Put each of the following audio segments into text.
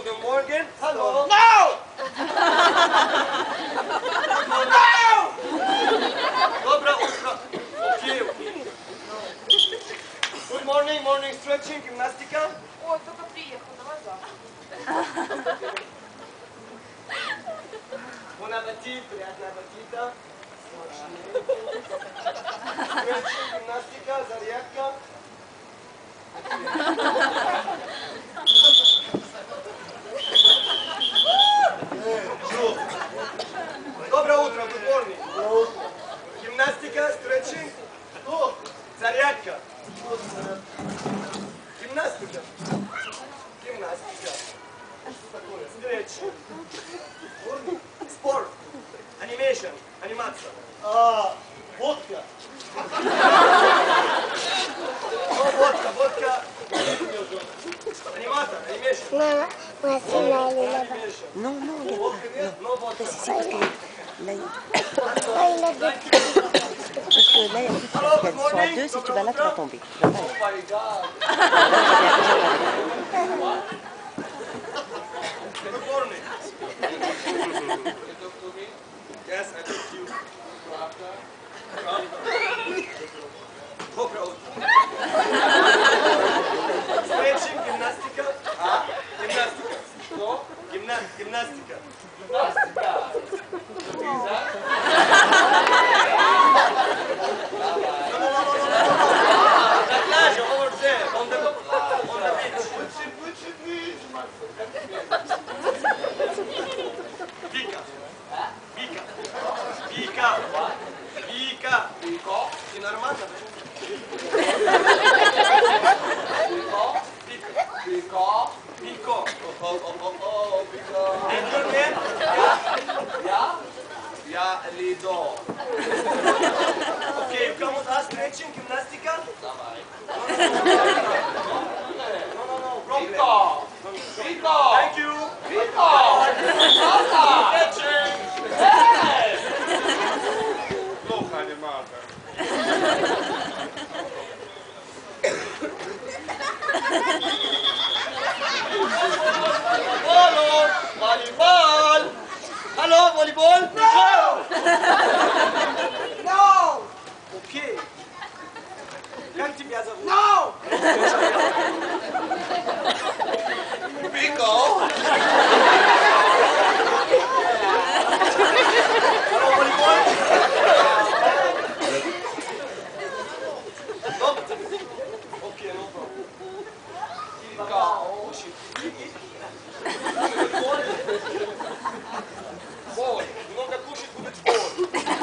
Guten Morgen. Hallo. No! No! Dobra, ultra. Okay. Good morning, morning stretching, гимнастика. Ой, только приехал, давай завтра. Бон аппетит, приятного аппетита. Стретчинг, гимнастика, зарядка. Доброе утро, good morning. Гимнастика, стретчинг, зарядка. Гимнастика. Гимнастика. Стретчинг. Спорт. Анимейшн. Анимация. Водка. Водка. Аниматор, анимейшн. Мама, машина или лево? Non, non, il y a Водка нет, но водка. c'est parce que là, Ой, лево. parce que là, il y a plus de Hello, elles good sont à morning. deux, si tu vas là, tu vas tomber. Tu vas pas Oh aller. my God. Good morning. Yes, I talk to you. Доброе утро. Стретчинг, гимнастика. Гимнастика. Что? Гимнастика. Гимнастика. На пляже, over there, on the beach. Вика. Ты нормально? Вико. And your name? Я Лидо. Okay, you come with us, stretching, гимнастика? Давай. No, problem. Vico. Thank you. Слухай, мата. Volleyball. Hello, volleyball. No! No! Okay. Как тебя зовут? No! Vico. Hello, volleyball. No? Okay, no problem. Vico. Бой. Много кушать будет бой.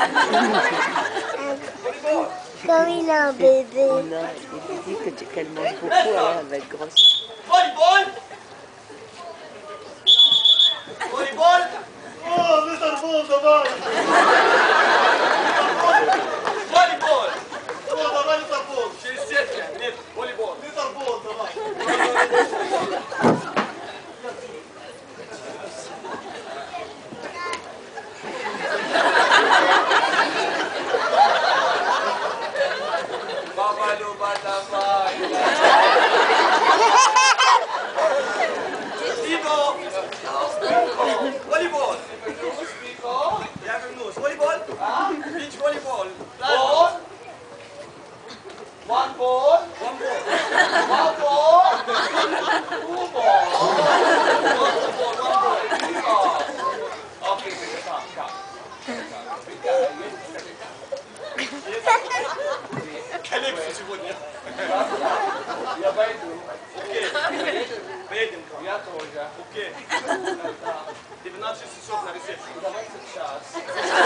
Волейбол. Comme il a un bébé. Non, il dit que qu'elle mange beaucoup, alors elle va être grosse. Volleyball. Volleyball. О, мистер Бул, давай! Волейбол. О, давай, мистер Бул! Через сетку. Нет, волейбол. Мистер Бул, давай! Баба Люба, давай. Дино. Волейбол. Я вернусь. Волейбол. Бич волейбол. Ball. One ball. One ball. One ball. Two ball. One ball. Okay, come. Коллекцию сегодня. Я пойду. Окей. Поедем. Я тоже. Окей. 19 часов на ресепшн. Давайте сейчас.